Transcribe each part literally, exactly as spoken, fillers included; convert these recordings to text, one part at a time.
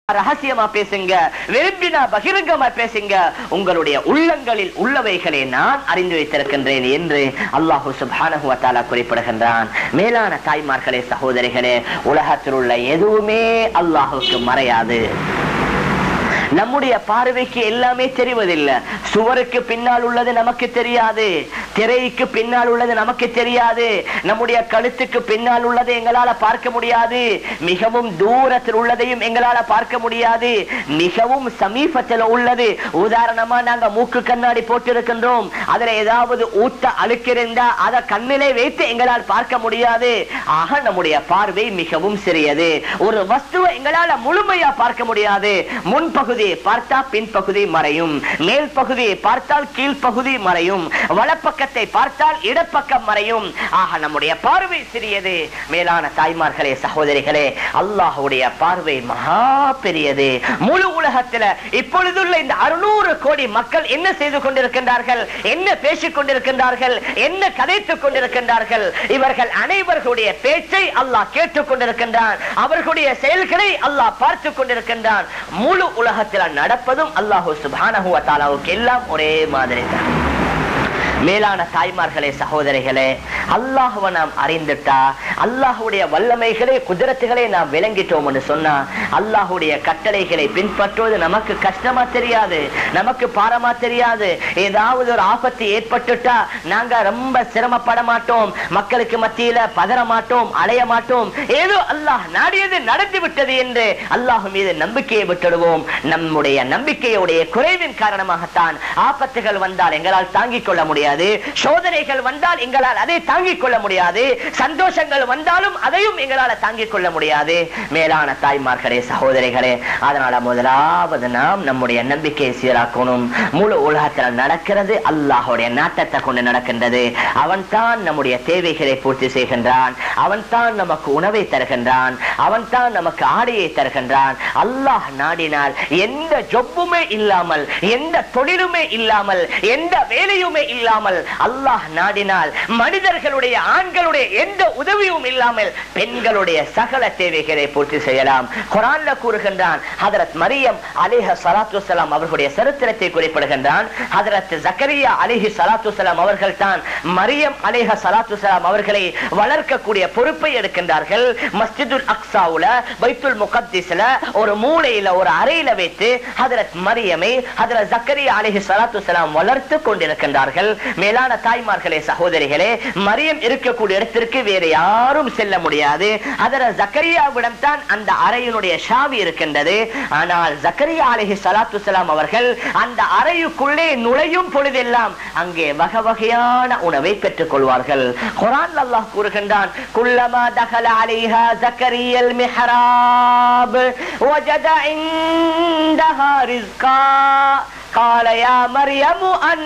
ரகசியமா பேசுங்க, விரும்பினா பகிரங்கமா பேசுங்க, உங்களுடைய உள்ளங்களில் உள்ளவைகளை நான் அறிந்து வைத்திருக்கின்றேன் என்று அல்லாஹு சுப்ஹானஹு வ தஆலா குறிப்பிடுகின்றான். மேலான தாய்மார்களே, சகோதரிகளே, உலகத்தில் உள்ள எதுவுமே அல்லாஹுக்கு மறையாது. நம்முடைய பார்வைக்கு எல்லாமே தெரிவதில்லை. சுவருக்கு பின்னால் உள்ளது நமக்கு தெரியாது, திரைக்கு பின்னால் உள்ளது நமக்கு தெரியாது, நம்முடைய கழுத்துக்கு பின்னால் உள்ளதை எங்களால பார்க்க முடியாது, மிகவும் தூரத்தில் உள்ளதையும் எங்களால பார்க்க முடியாது, மிகவும் சமீபத்தில் உள்ளது. உதாரணமா நாங்க மூக்கு கண்ணாடி போட்டிருக்கின்றோம், அதுல ஏதாவது ஊட்ட அழுக்கிருந்தா அதை கண்ணிலே வைத்து எங்களால் பார்க்க முடியாது. ஆக நம்முடைய பார்வை மிகவும் சிறியது. ஒரு வஸ்துவை எங்களால முழுமையா பார்க்க முடியாது. முன்பகுதி பார்த்தா பின்பகுதி மறையும், மேல் பகுதியை பார்த்தால் கீழ்பகுதி மறையும், வலப்பக்கத்தை பார்த்தால் இடப்பக்கம் மறையும். ஆக நம்முடைய பார்வை சிறியது. மேலான தாய்மார்களே, சகோதரிகளே, அல்லாஹ்வுடைய பார்வை மகா பெரியது. முழு உலகத்தில் இப்பொழுதுள்ள இந்த அறுநூறு கோடி மக்கள் என்ன செய்து கொண்டிருக்கின்றார்கள், என்ன பேசிக் கொண்டிருக்கின்றார்கள், என்ன கதைத்துக் கொண்டிருக்கின்றார்கள்? இவர்கள் அனைவர்களுடைய பேச்சை அல்லாஹ் கேட்டுக் கொண்டிருக்கின்றான், அவர்களுடைய செயல்களை அல்லாஹ் பார்த்துக் கொண்டிருக்கின்றான். முழு உலகத்தில் நடப்பதும் அல்லாஹு சுப்ஹானஹு வ தஆலாவுக்கு எல்லாம் ஒரே மாதிரி தான். மேலான தாய்மார்களே, சகோதரிகளே, அல்லாஹ்வை நாம் அறிந்துட்டா, அல்லாஹ்வுடைய வல்லமைகளை குதிரத்துகளை நாம் விளங்கிட்டோம் என்று சொன்னா, அல்லாஹ்வுடைய கட்டளைகளை பின்பற்றுவது நமக்கு கஷ்டமா தெரியாது, நமக்கு பாரமா தெரியாது. ஏதாவது ஒரு ஆபத்து ஏற்பட்டுட்டா நாங்க ரொம்ப சிரமப்பட மாட்டோம், மக்களுக்கு மத்தியில பதற மாட்டோம், அலைய மாட்டோம். ஏதோ அல்லாஹ் நாடியது நடந்து விட்டது என்று அல்லாஹ் மீது நம்பிக்கையை விட்டுடுவோம். நம்முடைய நம்பிக்கையுடைய குறைவின் காரணமாகத்தான் ஆபத்துகள் வந்தால் எங்களால் தாங்கிக் கொள்ள முடியாது, சோதனைகள் வந்தால் எங்களால் அதை தாங்கிக் கொள்ள முடியாது, சந்தோஷங்கள் வந்தாலும் அதையும் எங்களால் தாங்கிக் கொள்ள முடியாது. மேலான தாய்மார்களே, சகோதரிகளே, அதனால முதலாவது நாம் நம்முடைய நம்பிக்கையை சீராக்கணும். முழு உலகத்தில் நடக்கிறது அல்லாஹ்வுடைய நாட்டத்தை கொண்டு நடக்கின்றது. அவன் தான் நம்முடைய தேவைகளை பூர்த்தி செய்கின்றான், அவன் தான் நமக்கு உணவை தருகின்றான், அவன் தான் நமக்கு ஆடையை தருகின்றான். அல்லாஹ் நாடினால் எந்த ஜொப்புமே இல்லாமல், எந்த தொழிலுமே இல்லாமல், எந்த வேலையுமே இல்லாமல், அல்லாஹ் நாடினால் மனிதர்களுடைய ஆண்களுடைய எந்த உதவியும் இல்லாமல் பெண்களுடைய சகல தேவைகளை பூர்த்தி செய்யலாம். குர்ஆன்ல கூறுகின்றான், ஹஜ்ரத் மரியம் அலைஹி ஸலாத்து வஸலாம் அவர்களுடைய சரித்திரத்தை குறிப்பிடுகின்றான். ஹஜ்ரத் ஜக்கரியா அலைஹி ஸலாத்து வஸலாம் அவர்கள் தான் மரியம் அலைஹி ஸலாத்து வஸலாம் அவர்களை வளர்க்கக்கூடிய பொறுப்பை எடுக்கின்றார்கள். மஸ்ஜிதுல் அக்ஸாவுல, பைத்துல் முகத்திஸ்ல ஒரு மூலையில ஒரு அறையில வைத்து ஹஜ்ரத் மரியமை ஹஜ்ரத் ஜக்கரியா அலைஹி ஸலாத்து வஸலாம் வளர்த்து கொண்டிருக்கின்றார்கள். மேலான தாய்மார்களே, சகோதரிகளே, மரியம் இருக்கக்கூடிய இடத்திற்கு வேறு யாரும் செல்ல முடியாது. ஹஜ்ரத் ஜக்கரியாவிடம் தான் அந்த அறையினுடைய சாவி இருக்கின்றது. ஆனால் ஜக்கரியா அலைஹி ஸலாத்து வஸலாம் அவர்கள் அந்த அறையுக்குள்ளே நுழையும் பொழுதெல்லாம் அங்கே வகை வகையான உணவை பெற்றுக் கொள்வார்கள். குர்ஆன்ல அல்லாஹ் கூறுகின்றான், குல்லமா தகல அலைஹா ஜக்கரியல் மிஹ்ராப் வஜத இன்தஹா ரிஸ்கா قال يا مريم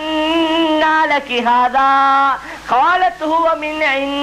أنى لك هذا قالت هو من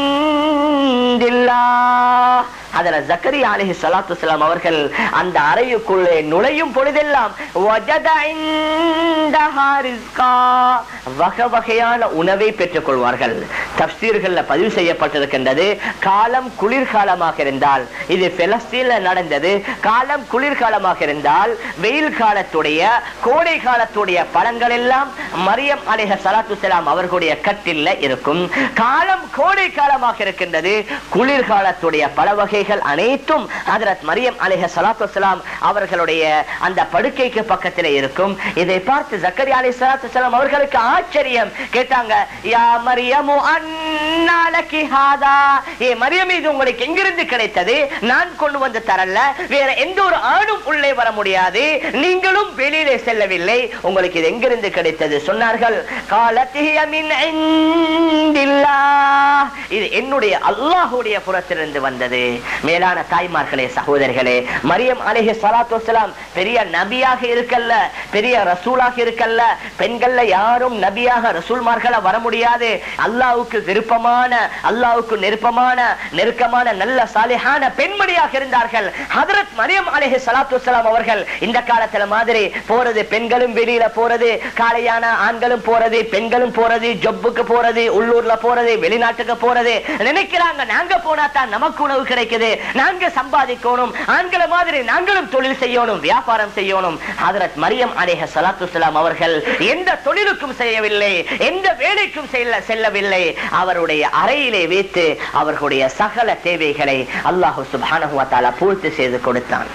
عند الله. ஹஜ்ரத் ஜக்கரியா அலைஹி ஸலாத்து வஸலாம் அவர்கள் அந்த அறையுக்குள்ளே நுழையும் பொழுதெல்லாம் வஜத இன்தஹா ரிஸ்கா, வகை வகையான உணவை பெற்றுக் கொள்வார்கள். தஃப்சீர்கள்ல பதிவு செய்யப்பட்டிருக்கின்றது, காலம் குளிர்காலமாக இருந்தால், இது பலஸ்தீன்ல நடந்தது, காலம் குளிர்காலமாக இருந்தால் வெயில் காலத்துடைய கோடை காலத்துடைய பழங்கள் எல்லாம் மரியம் அலைஹி ஸலாத்து வஸலாம் அவர்களுடைய கட்டில்ல இருக்கும். காலம் கோடை காலமாக இருக்கின்றது, குளிர்காலத்துடைய பல வகை அனைத்தும் ஹஜ்ரத் மரியம் அலைஹி ஸலாத்து வஸலாம் அவர்களுடைய அந்த படுக்கைக்கு பக்கத்திலே இருக்கும். இதை பார்த்து ஜக்கரியா அலைஹி ஸலாத்து வஸலாம் அவர்களுக்கு ஆச்சரியம். கேட்டாங்க, யா மரியமு அன்னா லகி ஹாதா, ஏ மரியம், இது உங்களுக்கு எங்கிருந்து கிடைத்தது? நான் கொண்டு வந்து தரல, வேற எந்த ஒரு ஆணும் உள்ளே வர முடியாது, நீங்களும் வெளியிலே செல்லவில்லை, உங்களுக்கு இது எங்கிருந்து கிடைத்தது? சொன்னார்கள், காலத் ஹிய மின் இன்தில்லாஹ், இது என்னுடைய அல்லாஹ்வுடைய புறத்திலிருந்து வந்தது. மேலான தாய்மார்களே, சகோதரிகளே, மரியம் அலைஹி ஸலாத்து வஸலாம் பெரிய நபியாக இருக்கல்ல, பெரிய ரசூலாக இருக்கல்ல. பெண்கள்ல யாரும் நபியாக ரசூல்மார்களா வர முடியாது. அல்லாஹ்வுக்கு விருப்பமான, அல்லாஹ்வுக்கு நெருக்கமான நெருக்கமான நல்ல சாலிஹான பெண்மணியாக இருந்தார்கள் ஹஜ்ரத் மரியம் அலைஹிஸ்ஸலாத்து வஸ்ஸலாம் அவர்கள். இந்த காலத்துல மாதிரி போறது, பெண்களும் வெளியில போறது, காலையான ஆண்களும் போறது, பெண்களும் போறது, ஜொப்புக்கு போறது, உள்ளூர்ல போறது, வெளிநாட்டுக்கு போறது. நினைக்கிறாங்க நாங்க போனா தான் நமக்கு உணவு கிடைக்குது, நாங்க சம்பாதிக்கணும், ஆண்களை மாதிரி நாங்களும் தொழில் செய்யணும், வியாபாரம் செய்யணும். ஹஜ்ரத் மரியம் அலைஹிஸ்ஸலாத்து வஸ்ஸலாம் அவர்கள் எந்த தொழிலுக்கும் செய்யவில்லை, எந்த வேலைக்கும் செல்லவில்லை. அவருடைய அறையிலே வைத்து அவர்களுடைய சகல தேவைகளை அல்லாஹ் சுப்ஹானஹு வ தஆலா பூர்த்தி செய்து கொடுத்தான்.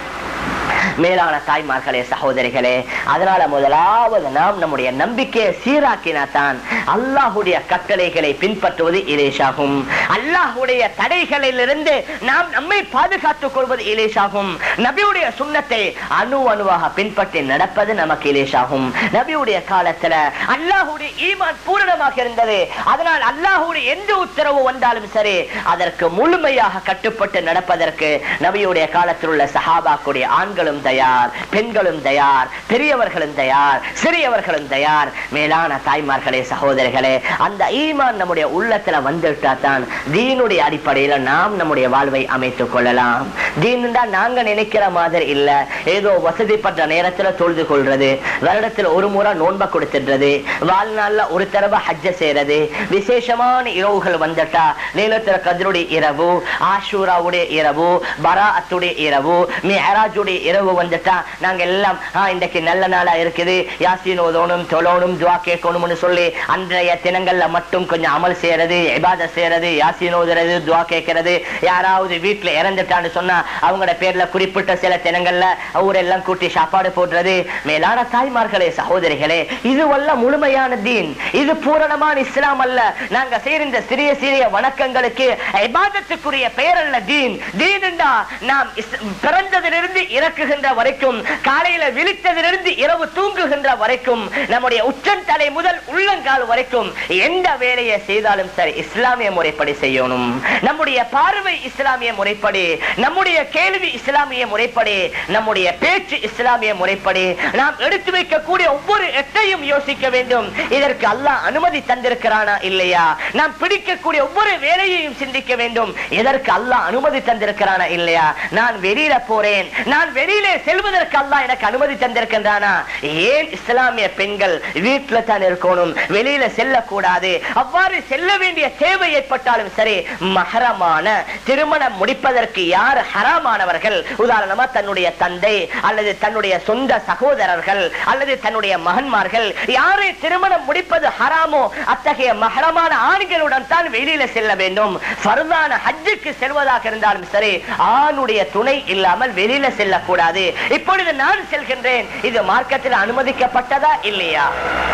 மேலான தாய்மார்களே, சகோதரிகளே, அதனால முதலாவது நாம் நம்முடைய நம்பிக்கையை சீராக்கினாத்தான் அல்லாஹுடைய கட்டளைகளை பின்பற்றுவது இலேசாகும். அல்லாஹுடைய தடைகளில் இருந்து நாம் நம்மை பாதுகாத்துக் கொள்வது இலேசாகும். நபியுடைய சுன்னத்தை அணு அணுவாக பின்பற்றி நடப்பது நமக்கு இலேசாகும். நபியுடைய காலத்துல அல்லாஹுடைய ஈமான் பூரணமாக இருந்தது. அதனால் அல்லாஹுடைய எந்த உத்தரவு வந்தாலும் சரி அதற்கு முழுமையாக கட்டுப்பட்டு நடப்பதற்கு நபியுடைய காலத்தில் உள்ள சஹாபாக்குடைய ஆண்களும் தயார், பெண்களும் தயார், பெரியவர்களும் தயார், சிறியவர்களும் தயார். மேலான தாய்மார்களே, சகோதரிகளே, அந்த ஈமான் நம்முடைய உள்ளத்துல வந்துட்டா தான் தீனுடைய அடிப்படையில நாம் நம்முடைய வாழ்வை அமைத்துக் கொள்ளலாம். தீன் தான் நாங்க நினைக்கிற மாதிரி இல்ல. ஏதோ வசதிப்பட்ட நேரத்துல தொழுது கொள்றது, வருடத்துல ஒரு முறை நோன்பை கொடுத்துடுறது, வாழ்நாள்ல ஒரு தடவை ஹஜ்ஜ செய்யறது, விசேஷமான இரவுகள் வந்துட்டா லைலத்துல் கத்ருடைய இரவு, ஆஷூராவுடைய இரவு, பராஅத்துடைய இரவு, மிஅராஜுடைய இரவு வந்துட்டா நாங்க எல்லாம் இன்றைக்கு நல்ல நாளா இருக்குது, யாசீன் ஓதணும், தொழணும், துஆ கேட்கணும்னு சொல்லி அன்றைய தினங்கள்ல மட்டும் கொஞ்சம் அமல் செய்யறது, இபாதத் செய்யறது, யாசீன் ஓதுறது, துஆ கேட்கறது. யாராவது வீட்டுல இறந்துட்டான்னு சொன்னா அவங்களோட பேர்ல குறிப்பிட்ட சில தினங்கள்ல ஊரெல்லாம் கூட்டி சாப்பாடு போடுறது. மேலான தாய்மார்களே, சகோதரிகளே, இதுவல்ல முழுமையான தீன், இது பூரணமான இஸ்லாம் அல்ல. நாங்க செய்யற இந்த சிறிய சிறிய வணக்கங்களுக்கு இபாதத்துக்குரிய பெயர் அல்ல தீன். தீன் என்றா நாம் பிறந்ததிலிருந்து இறக்குகின்ற வரைக்கும், காலையில விழித்ததிலிருந்து இரவு தூங்குகின்ற வரைக்கும், நம்முடைய உச்சந்தலை முதல் உள்ளங்கால் வரைக்கும் எந்த வேலையை செய்தாலும் சரி இஸ்லாமிய முறைப்படி செய்யணும். நம்முடைய பார்வை இஸ்லாமிய முறைப்படி, நம்முடைய கேள்வி இஸ்லாமிய முறைப்படி, நம்முடைய பேச்சு இஸ்லாமிய முறைப்படி, நாம் எடுத்து வைக்கக்கூடிய ஒவ்வொரு எட்டையும் யோசிக்க வேண்டும். இதற்கு அல்லாஹ் அனுமதி தந்திருக்கிறானா இல்லையா? நாம் பிடிக்கக்கூடிய ஒவ்வொரு வேலையையும் சிந்திக்க வேண்டும். இதற்கு அல்லாஹ் அனுமதி தந்திருக்கிறானா இல்லையா? நான் வெளியில போறேன், நான் வெளியிலே செல்வதற்கு அல்லாஹ் எனக்கு அனுமதி தந்திருக்கின்றானா? ஏன் இஸ்லாமிய பெண்கள் வீட்டுல தான் இருக்கணும், வெளியில செல்லக்கூடாது? அவ்வாறு செல்ல வேண்டிய தேவை ஏற்பட்டாலும் சரி, மஹரமான திருமணம் முடிப்பதற்கு யார் ஹராமானவர்கள், உதாரணமா தன்னுடைய தந்தை அல்லது தன்னுடைய சொந்த சகோதரர்கள் அல்லது தன்னுடைய மகன்மார்கள், யாரை திருமணம் முடிப்பது ஹராமோ அத்தகைய மஹரமான ஆண்களுடன் தான் வெளியில செல்ல வேண்டும். ஃபர்தான ஹஜ்ஜுக்கு செல்வதாக இருந்தாலும் சரி ஆணுடைய துணை இல்லாமல் வெளியில செல்லக்கூடாது. இப்பொழுது நான் செல்கின்றேன், இது மார்க்கத்தில் அனுமதிக்கப்பட்டதா இல்லையா?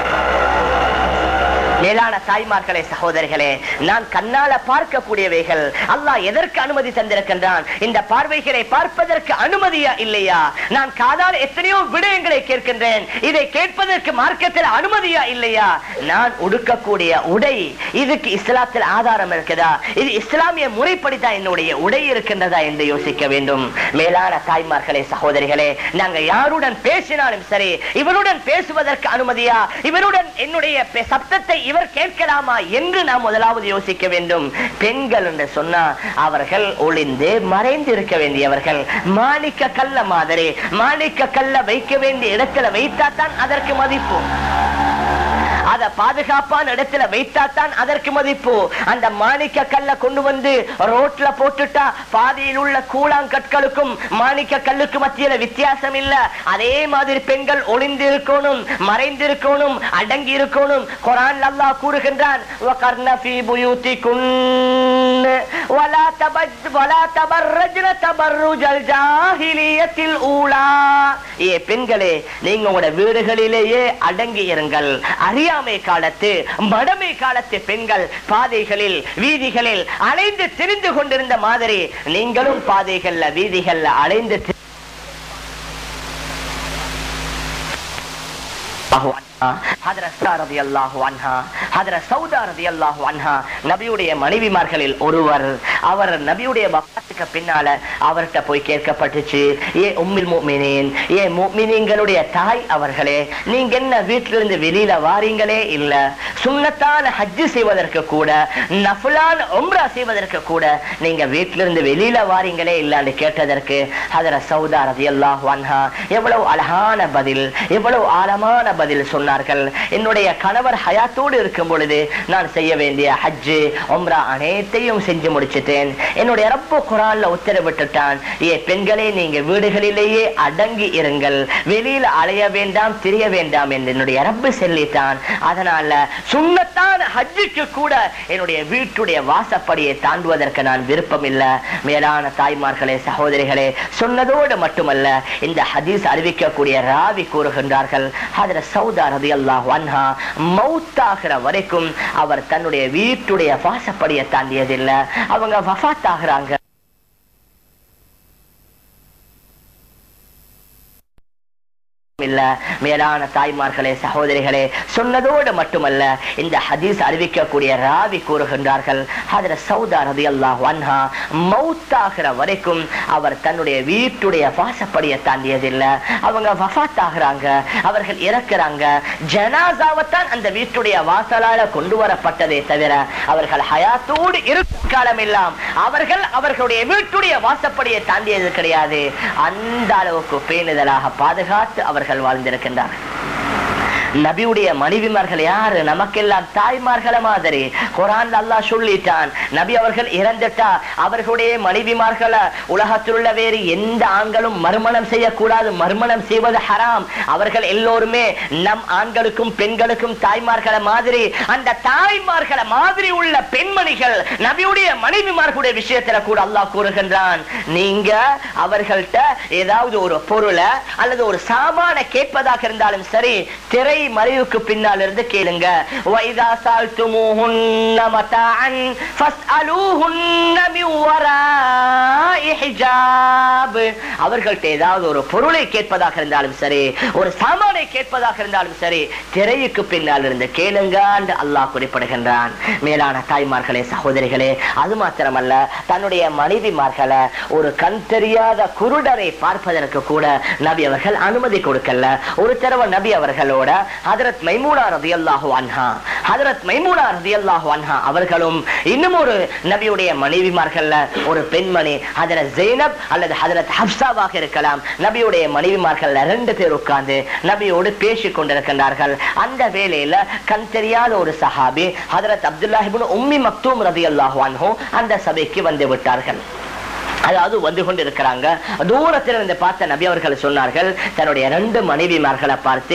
மேலான தாய்மார்களே, சகோதரிகளே, நான் கண்ணால பார்க்கக்கூடியவைகள் அல்லாஹ் எதற்கு அனுமதி தந்திருக்கின்றான்? இந்த பார்வைகளை பார்ப்பதற்கு அனுமதியா இல்லையா? நான் காதால் எத்தனையோ விடயங்களை கேட்கின்றேன், இதை கேட்பதற்கு மார்க்கத்தில் அனுமதியா இல்லையா? நான் உடுக்கக்கூடிய உடை, இதுக்கு இஸ்லாத்தில் ஆதாரம் இருக்குதா? இது இஸ்லாமிய முறைப்படிதான் என்னுடைய உடை இருக்கின்றதா என்று யோசிக்க வேண்டும். மேலான தாய்மார்களே, சகோதரிகளே, நாங்க யாருடன் பேசினாலும் சரி இவருடன் பேசுவதற்கு அனுமதியா? இவருடன் என்னுடைய சப்தத்தை இவர் கேட்கலாமா என்று நாம் முதலாவது யோசிக்க வேண்டும். பெண்கள் என்று சொன்னா அவர்கள் ஒளிந்து மறைந்து இருக்க வேண்டியவர்கள். மாணிக்க கல்ல மாதிரி, மாணிக்க கல்ல வைக்க வேண்டிய இடத்துல வைத்தாத்தான் அதற்கு மதிப்பு. அத பாதுகாப்பான இடத்துல வைத்தாத்தான் அதற்கு மதிப்பு. அந்த மாணிக்க கல்ல கொண்டு வந்து ரோட்ல போட்டுட்டா பாதையில் உள்ள கூழாங்கற்களுக்கும் மாணிக்க கல்லுக்கு மத்தியில வித்தியாசம் இல்ல. அதே மாதிரி பெண்கள் ஒளிந்து இருக்கணும், மறைந்து இருக்கணும், அடங்கி இருக்கணும். குர்ஆன்ல அல்லாஹ் கூறுகின்றான், வகர்ன ஃபீ புயூதிகுன் வலா தபஜ் வலா தபர்ரஜ்ன தபர்ருஜல் ஜாஹிலியத்தில் ஊலா. ஏ பெண்களே, நீங்க உங்களோட வீடுகளிலேயே அடங்கி இருங்கள். அறியாமை காலத்து, மடமை காலத்து பெண்கள் பாதைகளில் வீதிகளில் அலைந்து திரிந்து கொண்டிருந்த மாதிரி நீங்களும் பாதைகள்ல வீதிகள்ல அலைந்து நபியுடைய மனைவிமார்களில் ஒருவர், அவர் நபியுடைய வஃபாத்துக்கு பின்னால அவர்கிட்ட போய் கேட்கப்பட்டுச்சு, ஏ உம்முல் முஃமினீன், ஏ முஃமினீன்களுடைய தாய் அவர்களே, நீங்க என்ன வீட்டிலிருந்து வெளியில வாரீங்களே இல்ல, சுன்னத்தான ஹஜ் செய்வதற்கு கூட நஃபிலான உம்ரா செய்வதற்கு கூட நீங்க வீட்டிலிருந்து வெளியில வாரீங்களே இல்லன்னு கேட்டதற்கு ஹஜ்ரத் சௌதா ரலியல்லாஹு அன்ஹா எவ்வளவு அழகான பதில், எவ்வளவு ஆழமான பதில் சொன்னார்கள். என்னுடைய கணவர் ஹயாத்தோடு இருக்கும் பொழுது நான் செய்ய வேண்டிய ஹஜ் உம்ரா அனைத்தையும் செஞ்சு முடிச்சிட்டேன். என்னுடைய ரப்பு குர்ஆன்ல உத்தரவிட்டுட்டான், ஏ பெண்களே நீங்க வீடுகளிலேயே அடங்கி இருங்கள், வெளியில அலைய வேண்டாம், திரிய வேண்டாம் என்று என்னுடைய ரப்பு சொல்லிட்டான். அதனால சுன்னத்தான ஹஜ்ஜுக்கு கூட என்னுடைய வீட்டுடைய வாசப்படியை தாண்டுவதற்கு நான் விருப்பம் இல்லை. மேலான தாய்மார்களே, சகோதரிகளே, சொன்னதோடு மட்டுமல்ல, இந்த ஹதீஸ் அறிவிக்கக்கூடிய ராவி கூறுகின்றார்கள், ஹஜ்ரத் சௌதா ரலியல்லாஹு அன்ஹா மௌத்தாகிற வரைக்கும் அவர் தன்னுடைய வீட்டுடைய வாசப்படியை தாண்டியதில்லை. அவங்க வஃபாத் ஆகுறாங்க. மேலான தாய்மார்களே, சகோதரிகளே, சொன்னதோடு மட்டுமல்ல, இந்த ஹதீஸ் அறிவிக்கக்கூடிய ராவி கூறுகின்றார்கள், ஹஜ்ரத் சௌதா ரலியல்லாஹு அன்ஹா மௌத்தாகிற வரைக்கும் அவர் தன்னுடைய வீட்டுடைய வாசப்படியை தாண்டியதில்லை. அவங்க வஃபாத் ஆகுறாங்க, அவர்கள் இறக்குறாங்க. ஜனாசாவத்தான் அந்த வீட்டுடைய வாசலால கொண்டு வரப்பட்டதே தவிர அவர்கள் ஹயாத்தோடு இருக்கும் காலம் எல்லாம் அவர்கள் அவர்களுடைய வீட்டுடைய வாசப்படியை தாண்டியது கிடையாது. அந்த அளவுக்கு பேணுதலாக பாதுகாத்து அவர்கள் வாழ்ந்திருக்கின்றார். நபியுடைய மனைவிமார்கள் யாரு? நமக்கெல்லாம் தாய்மார்கள மாதிரி. குர்ஆன்ல அல்லாஹ் சொல்லிட்டான், நபி அவர்கள் இறந்துட்டா அவர்களுடைய மனைவிமார்களை உலகத்தில் உள்ள வேறு எந்த ஆண்களும் மறுமணம் செய்யக்கூடாது, மறுமணம் செய்வது ஹராம். அவர்கள் எல்லோருமே நம் ஆண்களுக்கும் பெண்களுக்கும் தாய்மார்கள மாதிரி. அந்த தாய்மார்கள மாதிரி உள்ள பெண்மணிகள் நபியுடைய மனைவிமார்களுடைய விஷயத்துல கூட அல்லாஹ் கூறுகின்றான், நீங்க அவர்கள்ட்ட ஏதாவது ஒரு பொருளை அல்லது ஒரு சாமான கேட்பதாக இருந்தாலும் சரி, திரை மறைவுக்கு பின்னால் இருந்து கேளுங்க. வைதா சால்துமூஹுன்ன மதாஅன் ஃபஸ்அலூஹுன்ன மின் வராஇ ஹிஜாப். அவர்கள்ட்ட ஏதாவது ஒரு பொருளை கேட்பதாக இருந்தாலும் சரி, ஒரு சாமானை கேட்பதாக இருந்தாலும் சரி, திரைக்கு பின்னால் இருந்து கேளுங்க என்று அல்லாஹ் குறிப்பிடுகின்றான். மேலான தாய்மார்களே, சகோதரிகளே, அது மாத்திரமல்ல, தன்னுடைய மனைவிமார்களை ஒரு கண் தெரியாத குருடரை பார்ப்பதற்கு கூட நபி அவர்கள் அனுமதி கொடுக்கல. ஒரு தடவை நபி அவர்களோட ஹஜ்ரத் மைமூனா ரலியல்லாஹு அன்ஹா ஹஜ்ரத் மைமூனா ரலியல்லாஹு அன்ஹா அவர்களும் இன்னும் ஒரு நபியுடைய மனைவிமார்கள்ல ஒரு பெண்மணி ஹஜ்ரத் ஜெய்னப் அல்லது ஹஜ்ரத் ஹப்சாவாக இருக்கலாம், நபியுடைய மனைவிமார்கள் ரெண்டு பேர் உட்கார்ந்து நபியோடு பேசிக் கொண்டிருக்கின்றார்கள். அந்த வேளையில கண் தெரியாத ஒரு சஹாபி ஹஜ்ரத் அப்துல்லாஹ் இப்னு உம்மி மக்தூம் ரலியல்லாஹு அன்ஹு அந்த சபைக்கு வந்து விட்டார்கள். அதாவது வந்து கொண்டு இருக்கிறாங்க. தூரத்தில் இருந்து பார்த்த நபி அவர்கள் சொன்னார்கள், தன்னுடைய ரெண்டு மனைவிமார்களை பார்த்து,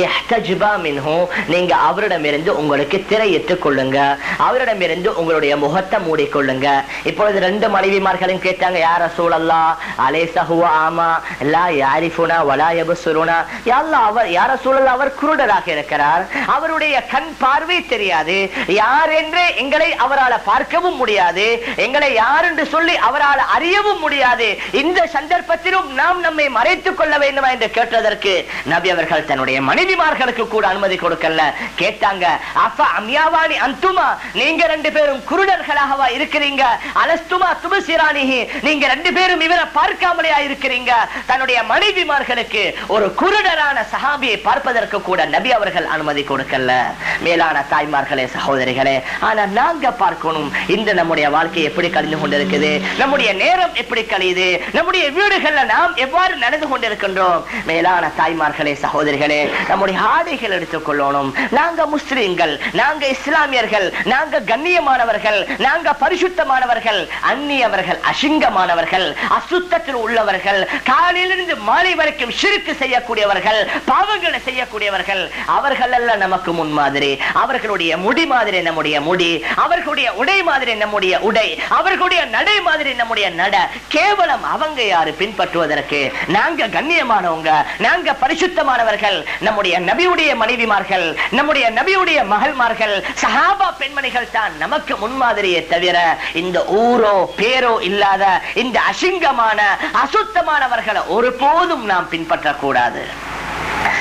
நீங்க அவரிடமிருந்து உங்களுக்கு திரையிட்டுக் கொள்ளுங்க, அவரிடமிருந்து உங்களுடைய முகத்தை மூடிக்கொள்ளுங்க. இப்பொழுது ரெண்டு மனைவிமார்களும் கேட்டாங்க, யார் ரசூலல்லாஹ், அலைஸ ஹுவ ஆமா லா யாரிஃபுனா வலா யப்சுருனா. யா அல்லாஹ், அவர் யார் ரசூலல்லாஹ், அவர் குருடராக இருக்கிறார், அவருடைய கண் பார்வை தெரியாது, யார் என்று எங்களை அவரால் பார்க்கவும் முடியாது, எங்களை யார் என்று சொல்லி அவரால் அறிய முடியாது. இந்த சந்தர்ப்பத்திலும் நாம் நம்மை மறைத்துக் கொள்ள வேண்டுமா என்று கேட்டதற்கு நபி அவர்கள் தன்னுடைய மனைவிமார்களுக்கு கூட அனுமதி கொடுக்கல. கேட்டாங்க, அஃபா அம்யாவானி அன்துமா, நீங்க ரெண்டு பேரும் குருடர்களாகவா இருக்கிறீங்க? அலஸ்துமா துபசிரானிஹி, நீங்க ரெண்டு பேரும் இவரை பார்க்காமலையா இருக்கிறீங்க? தன்னுடைய மனைவிமார்களுக்கு ஒரு குருடரான சஹாபியை பார்ப்பதற்கு கூட நபி அவர்கள் அனுமதி கொடுக்கல. மேலான தாய்மார்களே, சகோதரிகளே, ஆனா நாங்க பார்க்கணும், இந்த நம்முடைய வாழ்க்கை எப்படி கழிந்து கொண்டிருக்குது, நம்முடைய நேரம் எப்படி கழியுது, நம்முடைய வீடுகள்ல நாம் எவ்வாறு நடந்து கொண்டிருக்கின்றோம். மேலான தாய்மார்களே, சகோதரிகளே, நம்முடைய ஆடைகள் எடுத்துக் கொள்ளணும். நாங்க முஸ்லிம்கள், நாங்க இஸ்லாமியர்கள், நாங்க கண்ணியமானவர்கள், நாங்க பரிசுத்தமானவர்கள். அந்நியவர்கள் அசிங்கமானவர்கள், அசுத்தத்தில் உள்ளவர்கள், காலையிலிருந்து மாலை வரைக்கும் ஷிர்க் செய்யக்கூடியவர்கள், பாவங்களை செய்யக்கூடியவர்கள். அவர்கள் அல்ல நமக்கு முன்மாதிரி. அவர்களுடைய முடி மாதிரி நம்முடைய முடி, அவர்களுடைய உடை மாதிரி நம்முடைய உடை, அவர்களுடைய நடை மாதிரி நம்முடைய நட. கேவலம் அவங்க யாரு பின்பற்றுவதற்கு? நாங்க கண்ணியமானவங்க, நாங்க பரிசுத்தமானவர்கள். நம்முடைய நபியுடைய மனைவிமார்கள், நம்முடைய நபியுடைய மகள்மார்கள், சஹாபா பெண்மணிகள் தான் நமக்கு முன்மாதிரியே தவிர இந்த ஊரோ பேரோ இல்லாத இந்த அசிங்கமான அசுத்தமானவர்களை ஒருபோதும் நாம் பின்பற்றக்கூடாது.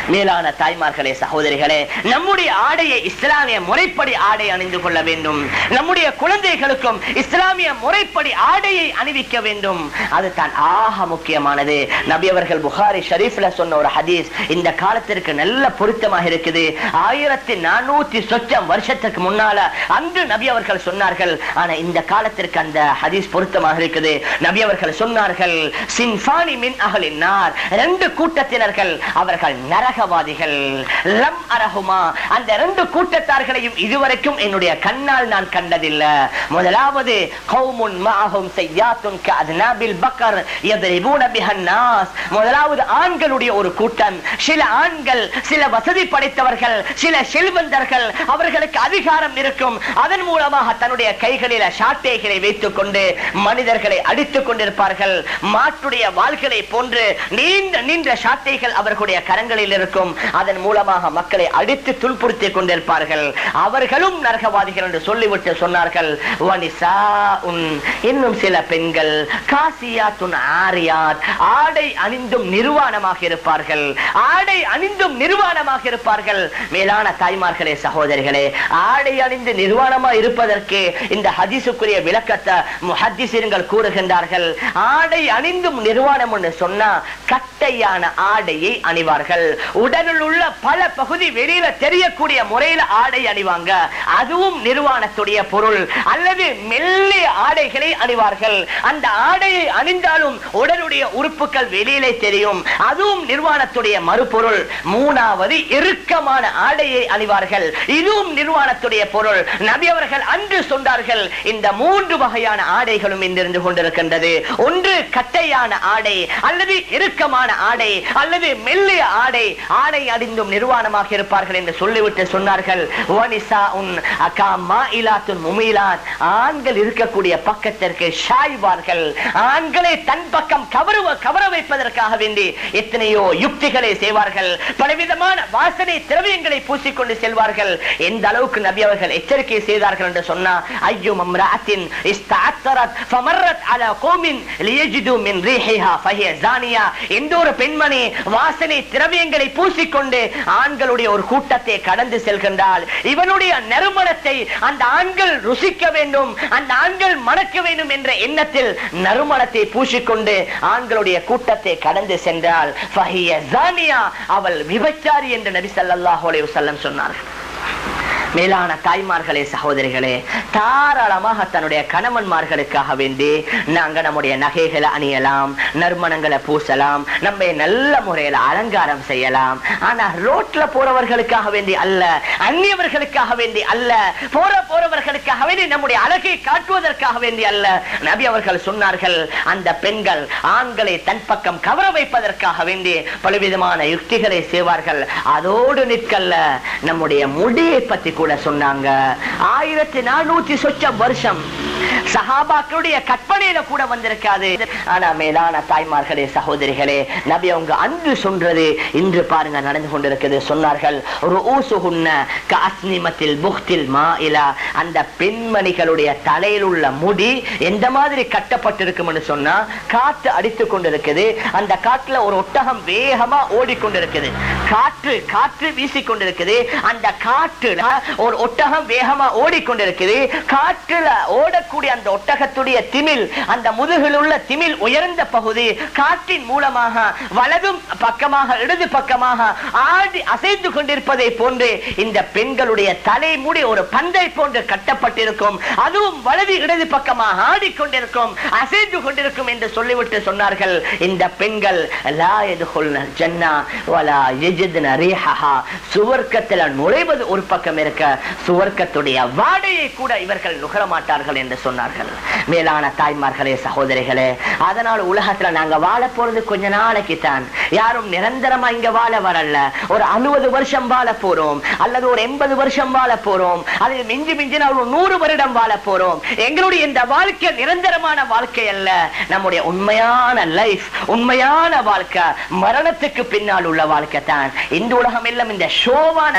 மேலான தாய்மார்களே சகோதரிகளே, நம்முடைய ஆடையை இஸ்லாமிய முறைப்படி ஆடை அணிந்து கொள்ள வேண்டும். நம்முடைய குழந்தைகளுக்கும் இஸ்லாமிய முறைப்படி ஆடையை அணிவிக்க வேண்டும். அதுதான் ஆக முக்கியமானது. நபி அவர்கள் புகாரி ஷரீஃப்ல சொன்ன ஒரு ஹதீஸ் இந்த காலத்திற்கு நல்ல பொருத்தமாக இருக்குது. ஆயிரத்தி நானூத்தி சொச்சம் வருஷத்துக்கு முன்னால அன்று நபி அவர்கள் சொன்னார்கள். ஆனா இந்த காலத்திற்கு அந்த ஹதீஸ் பொருத்தமாக இருக்குது. நபி அவர்கள் சொன்னார்கள், சின்ஃபானி மின் அஹ்லின் நார், ரெண்டு கூட்டத்தினர்கள் அவர்கள் நரகவாதிகள். லம் அரஹுமா, அந்த ரெண்டு கூட்டத்தார்களையும் இதுவரைக்கும் என்னுடைய கண்ணால் நான் கண்டதில்லை. முதலாவது கௌமுன் மஅஹும் ஸய்யாத்துன் கஅத்னாபில் பக்கர் யத்ரிபூன பிஹன் நாஸ், முதலாவது ஆண்களுடைய ஒரு கூட்டம். சில ஆண்கள், சில வசதி படைத்தவர்கள், சில செல்வந்தர்கள், அவர்களுக்கு அதிகாரம் இருக்கும். அதன் மூலமாக தன்னுடைய கைகளில் சாட்டைகளை வைத்துக் கொண்டு மனிதர்களை அடித்துக் கொண்டிருப்பார்கள். மாட்டுடைய வாள்களை போன்று நீண்ட நீண்ட சாட்டைகள் அவர்களுடைய கரங்களில் இருக்கும். அதன் மூலமாக மக்களை அடித்து துன்புறுத்திக் கொண்டிருப்பார்கள். அவர்களும் நரகவாதிகள் என்று சொல்லிவிட்டு சொன்னார்கள். இன்னும் சில பெண்கள் காசியாத்துன் ஆரியாத், ஆடை அணிந்தும் நிர்வாணமாக இருப்பார்கள். ஆடை அணிந்தும் நிர்வாணமாக இருப்பார்கள். மேலான தாய்மார்களே சகோதரிகளே, ஆடை அணிந்து நிர்வாணமாக இருப்பதற்கு இந்த ஹதீஸுக்குரிய விளக்கத்தை முஹத்திஸீன்கள் கூறுகின்றார்கள். ஆடை அணிந்தும் நிர்வாணம் என்று சொன்னா கட்டையான ஆடையை அணிவார்கள். உடலில் உள்ள பல பகுதி வெளியில தெரியக்கூடிய முறையில ஆடை அணிவாங்க. அதுவும் நிர்வாணத்துடைய பொருள். அல்லது மெல்லிய ஆடைகளை அணிவார்கள். அந்த ஆடையை அணிந்தாலும் உடலுடைய உறுப்புகள் வெளியிலே தெரியும். அதுவும் நிர்வாணத்துடைய மறுபொருள். மூணாவது இறுக்கமான ஆடையை அணிவார்கள். இதுவும் நிர்வாணத்துடைய பொருள். நபி அவர்கள் அன்று சொன்னார்கள், இந்த மூன்று வகையான ஆடைகளும் இருந்து கொண்டிருக்கின்றது. ஒன்று கட்டையான ஆடை, அல்லது இறுக்கமான ஆடை, அல்லது மெல்லிய ஆடை. ஆடை அணிந்தும் நிர்வாணமாக இருப்பார்கள் என்று சொல்லிவிட்டு சொன்னார்கள். ஆண்கள் இருக்கக்கூடிய பக்கத்திற்கு சாய்வார்கள். ஆண்களை தன் பக்கம் கவர கவர வைப்பதற்காக வேண்டி எத்தனையோ யுக்திகளை செய்வார்கள். பலவிதமான வாசனை திரவியங்களை பூசிக்கொண்டு செல்வார்கள். எந்த அளவுக்கு நபி அவர்கள் எச்சரிக்கை செய்தார்கள் என்று சொன்னா, ஐயும் அம்ராத்தின் இஸ்தஅத்தரத் ஃபமர்ரத் அலா கௌமின் லியஜிது மின் ரீஹிஹா ஃபஹிய ஜானியா, எந்த ஒரு பெண்மணி வாசனை திரவியங்களை பூசிக்கொண்டு ஆண்களுடைய ஒரு கூட்டத்தை கடந்து செல்கின்றால், இவனுடைய நறுமணத்தை அந்த ஆண்கள் ருசிக்க வேண்டும், அந்த ஆண்கள் மணக்க வேண்டும் என்ற எண்ணத்தில் நறுமணத்தை பூசிக்கொண்டு ஆண்களுடைய கூட்டத்தை கடந்து சென்றால் ஃபஹிய ஜானியா, அவள் விபச்சாரி என்று நபி ஸல்லல்லாஹு அலைஹி வஸல்லம் சொன்னார்கள். மேலான தாய்மார்களே சகோதரிகளே, தாராளமாக தன்னுடைய கணவன்மார்களுக்காக வேண்டி நாங்க நம்முடைய நகைகளை அணியலாம், நறுமணங்களை பூசலாம், நம்ம நல்ல முறையில் அலங்காரம் செய்யலாம். ஆனா ரோட்ல போறவர்களுக்காக வேண்டி அல்ல, அந்நியவர்களுக்காக வேண்டி அல்ல, போற போறவர்களுக்காக வேண்டி நம்முடைய அழகை காட்டுவதற்காக வேண்டி அல்ல. நபி அவர்கள் சொன்னார்கள், அந்த பெண்கள் ஆண்களை தன் பக்கம் கவர வைப்பதற்காக வேண்டி பலவிதமான யுக்திகளை செய்வார்கள். அதோடு நிற்கல்ல, நம்முடைய முடியை பற்றி கூட சொன்னாங்க. ஆயிரத்தி நானூத்தி சொச்ச வருஷம் சஹாபாக்களுடைய கற்பனையில கூட வந்திருக்காது. ஆனா மேலான தாய்மார்களே சகோதரிகளே, நபி அவங்க அன்று சொல்றது இன்று பாருங்க நடந்து கொண்டிருக்கிறது. சொன்னார்கள், அந்த பெண்மணிகளுடைய தலையில் உள்ள முடி எந்த மாதிரி கட்டப்பட்டிருக்கும் என்று சொன்னா, காற்று அடித்துக் கொண்டிருக்குது. அந்த காற்றுல ஒரு ஒட்டகம் வேகமா ஓடிக்கொண்டிருக்குது. காற்று காற்று வீசிக்கொண்டிருக்குது. அந்த காற்றுல ஒரு ஒட்டகம் வேகமா ஓடிக்கொண்டிருக்குது. காற்றுல ஓடக்கூடிய அந்த ஒட்டகத்துடைய திமில், அந்த முதுகில் உள்ள திமில் உயர்ந்த பகுதி காற்றின் மூலமாக வலதும் பக்கமாக இடது பக்கமாக ஆடி அசைந்து கொண்டிருப்பதை போன்று இந்த பெண்களுடைய தலைமுடி ஒரு பந்தை போன்று கட்டப்பட்டிருக்கும். அதுவும் வலது இடது பக்கமாக ஆடிக்கொண்டிருக்கும், அசைந்து கொண்டிருக்கும் என்று சொல்லிவிட்டு சொன்னார்கள், இந்த பெண்கள் லா யதுகுல்ன ஜன்னா வலா யஜிதுன ரீஹஹா, சுவர்க்கத்தில் நுழைவது ஒரு பக்கம் இருக்க, சுவர்க்கத்துடைய வாடையை கூட இவர்கள் நுகர மாட்டார்கள் என்று சொன்னார்கள். மேலான தாய்மார்களே சகோதரிகளே, அதனால் உலகத்துல நாங்க வாழ போறது கொஞ்ச நாளைக்கு தான். யாரும் நிரந்தரமா இங்க வாழ வரல. ஒரு அறுபது வருஷம் வாழ போறோம், அல்லது ஒரு எண்பது வருஷம் வாழ போறோம், அல்லது மிஞ்சி மிஞ்சின ஒரு நூறு வருடம் வாழ போறோம். எங்களுடைய இந்த வாழ்க்கை நிரந்தரமான வாழ்க்கை அல்ல. நம்முடைய உண்மையான லைஃப், உண்மையான வாழ்க்கை மரணத்துக்கு பின்னால் உள்ள வாழ்க்கை தான். இந்த உலகம் எல்லாம் இந்த ஷோவான